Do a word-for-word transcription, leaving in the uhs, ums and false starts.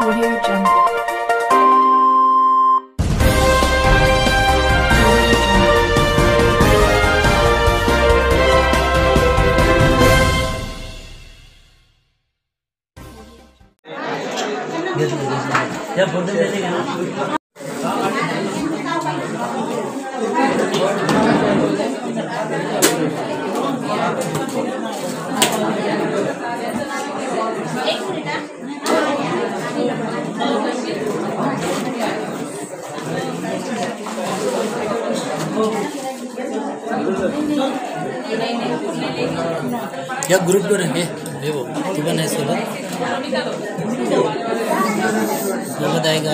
Audio Jungle. या photo दे देंगे ना। या ग्रुप को रहेंगे ये वो तुमने ऐसे बोला वो बताएगा